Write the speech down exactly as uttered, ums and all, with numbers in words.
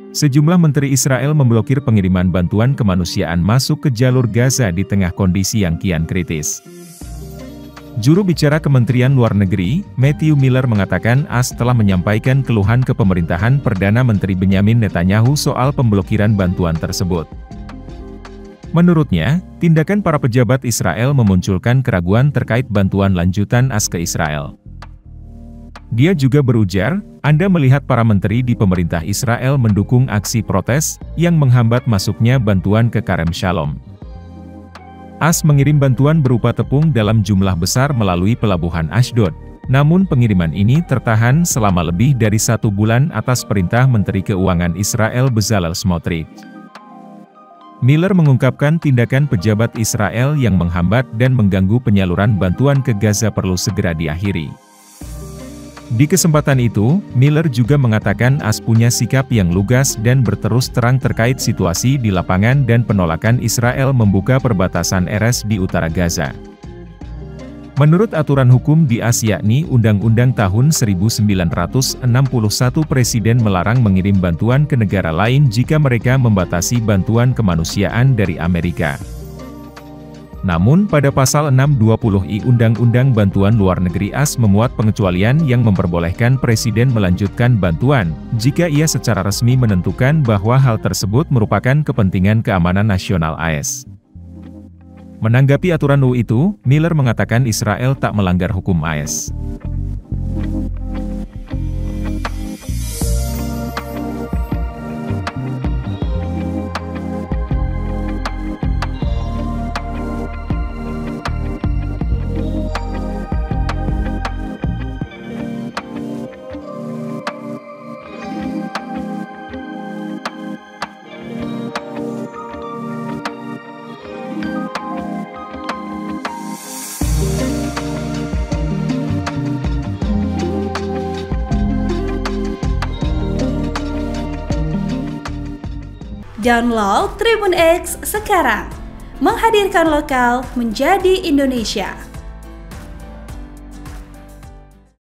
Sejumlah menteri Israel memblokir pengiriman bantuan kemanusiaan masuk ke jalur Gaza di tengah kondisi yang kian kritis. Juru bicara Kementerian Luar Negeri, Matthew Miller mengatakan A S telah menyampaikan keluhan ke pemerintahan Perdana Menteri Benyamin Netanyahu soal pemblokiran bantuan tersebut. Menurutnya, tindakan para pejabat Israel memunculkan keraguan terkait bantuan lanjutan A S ke Israel. Dia juga berujar, Anda melihat para menteri di pemerintah Israel mendukung aksi protes yang menghambat masuknya bantuan ke Karem Shalom. A S mengirim bantuan berupa tepung dalam jumlah besar melalui pelabuhan Ashdod, namun pengiriman ini tertahan selama lebih dari satu bulan atas perintah Menteri Keuangan Israel Bezalel Smotrich. Miller mengungkapkan tindakan pejabat Israel yang menghambat dan mengganggu penyaluran bantuan ke Gaza perlu segera diakhiri. Di kesempatan itu, Miller juga mengatakan A S punya sikap yang lugas dan berterus terang terkait situasi di lapangan dan penolakan Israel membuka perbatasan Erez di utara Gaza. Menurut aturan hukum di A S yakni Undang-Undang tahun seribu sembilan ratus enam puluh satu, Presiden melarang mengirim bantuan ke negara lain jika mereka membatasi bantuan kemanusiaan dari Amerika. Namun pada pasal enam ratus dua puluh I Undang-Undang Bantuan Luar Negeri A S memuat pengecualian yang memperbolehkan Presiden melanjutkan bantuan, jika ia secara resmi menentukan bahwa hal tersebut merupakan kepentingan keamanan nasional A S. Menanggapi aturan U U itu, Miller mengatakan Israel tak melanggar hukum A S. Download Tribun X sekarang, menghadirkan lokal menjadi Indonesia.